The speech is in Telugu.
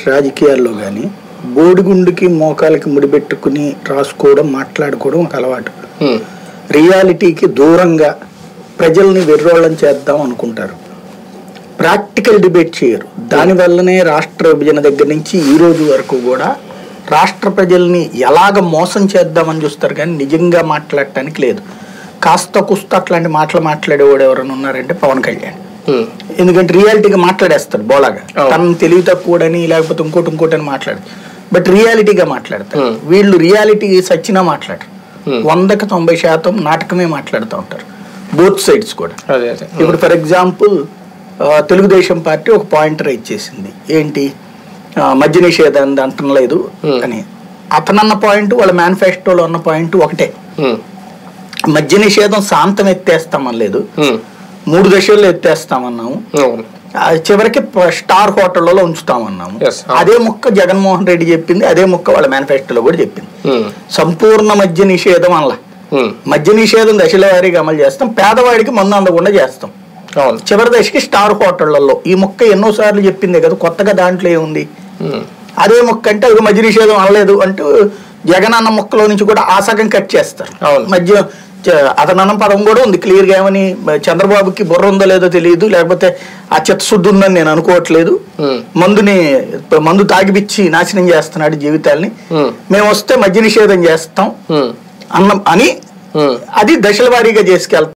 రాజకీయాల్లో కానీ బోడిగుండుకి మోకాలకి ముడిపెట్టుకుని రాసుకోవడం మాట్లాడుకోవడం ఒక అలవాటు. రియాలిటీకి దూరంగా ప్రజల్ని వెర్రోళ్ళం చేద్దాం అనుకుంటారు, ప్రాక్టికల్ డిబేట్ చేయరు. దానివల్లనే రాష్ట్ర విభజన దగ్గర నుంచి ఈ రోజు వరకు కూడా రాష్ట్ర ప్రజల్ని ఎలాగ మోసం చేద్దామని చూస్తారు కానీ నిజంగా మాట్లాడటానికి లేదు. కాస్త కుస్త అట్లాంటి మాట్లాడేవాడు ఎవరైనా ఉన్నారంటే పవన్ కళ్యాణ్. ఎందుకంటే రియాలిటీగా మాట్లాడేస్తాడు బోలాగా, తను తెలివి తక్కువడని లేకపోతే ఇంకోటి అని మాట్లాడు, బట్ రియాలిటీగా మాట్లాడతారు. వీళ్ళు రియాలిటీ సచ్చినా మాట్లాడరు, 100% నాటకమే మాట్లాడుతూ ఉంటారు బోత్ సైడ్స్ కూడా. ఇప్పుడు ఫర్ ఎగ్జాంపుల్ తెలుగుదేశం పార్టీ ఒక పాయింట్ రైజ్ చేసింది, ఏంటి మద్య నిషేధాన్ని అంటలేదు అని. అతనన్న పాయింట్ వాళ్ళ మేనిఫెస్టోలో ఉన్న పాయింట్ ఒకటే, మద్య నిషేధం శాంతం ఎత్తేస్తామనలేదు, 3 దశల్లో ఎత్తేస్తామన్నాము, చివరికి స్టార్ హోటళ్లలో ఉంచుతామన్నాము. అదే ముక్క జగన్మోహన్ రెడ్డి చెప్పింది, అదే ముక్క వాళ్ళ మేనిఫెస్టోలో కూడా చెప్పింది. సంపూర్ణ మద్య నిషేధం అనలా, మద్య నిషేధం దశల వారీగా అమలు చేస్తాం, పేదవాడికి మందు అందకుండా చేస్తాం, చివరి దశకి స్టార్ హోటళ్లలో. ఈ ముక్క ఎన్నోసార్లు చెప్పిందే కదా, కొత్తగా దాంట్లో ఏముంది? అదే ముక్క అంటే అది మద్య నిషేధం అనలేదు అంటూ జగన్ అన్న ముక్కలో నుంచి కూడా ఆ సగం కట్ చేస్తారు. మధ్య అతనన్న పదం కూడా ఉంది క్లియర్ గా, ఏమని చంద్రబాబుకి బుర్ర ఉందో లేదో తెలియదు, లేకపోతే ఆ చిత్తశుద్ధి ఉందని నేను అనుకోవట్లేదు, మందు తాగిపిచ్చి నాశనం చేస్తున్నాడు జీవితాల్ని, మేము వస్తే మద్య నిషేధం చేస్తాం అని అది దశల వారీగా చేసుకెళ్తాం.